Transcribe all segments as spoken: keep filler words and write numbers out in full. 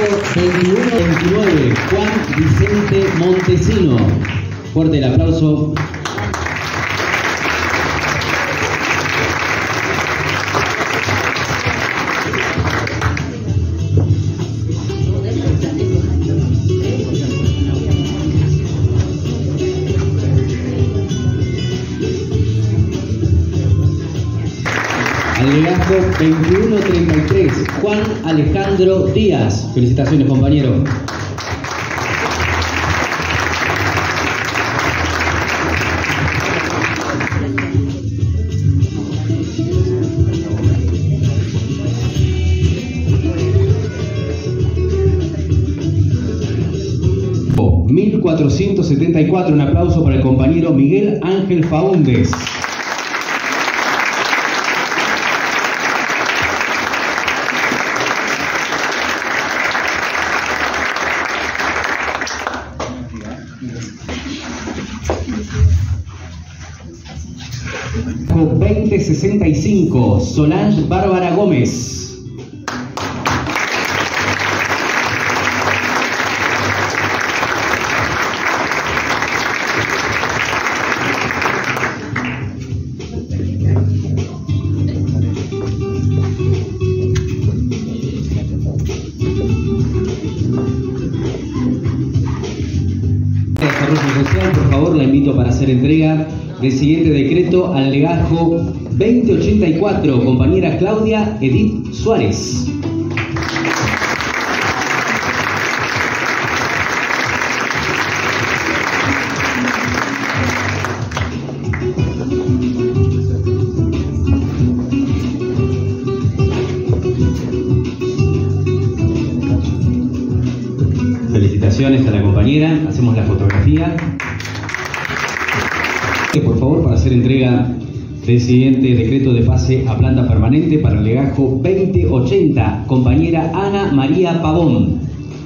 veintiuno veintinueve, Juan Vicente Montesino. Fuerte el aplauso. Al legajo veintiuno treinta y tres, Juan Alejandro Díaz. Felicitaciones, compañero. mil cuatrocientos setenta y cuatro, un aplauso para el compañero Miguel Ángel Faúndez. veinte sesenta y cinco, Solange Bárbara Gómez. Desarrollo Social, por favor, la invito para hacer entrega del siguiente decreto al legajo veinte ochenta y cuatro, compañera Claudia Edith Suárez. Felicitaciones a la compañera, hacemos la fotografía. Por favor, para hacer entrega del siguiente decreto de pase a planta permanente para el legajo veinte ochenta, compañera Ana María Pavón.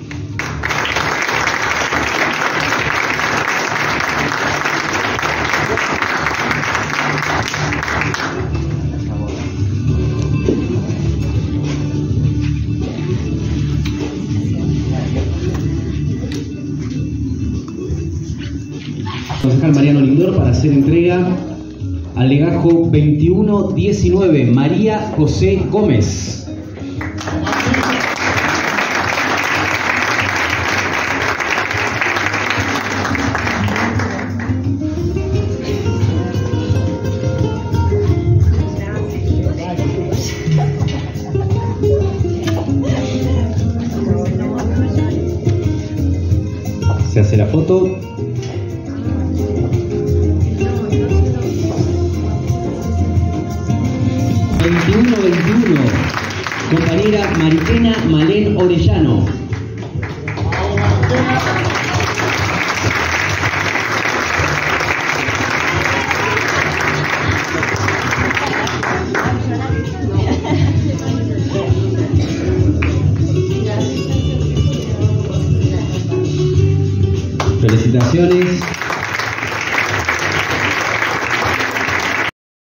Concejal Mariano Lindor para hacer entrega al legajo veintiuno diecinueve, María José Gómez. Se hace la foto. veintiuno veintiuno, compañera Maritena Malén Orellano. Felicitaciones.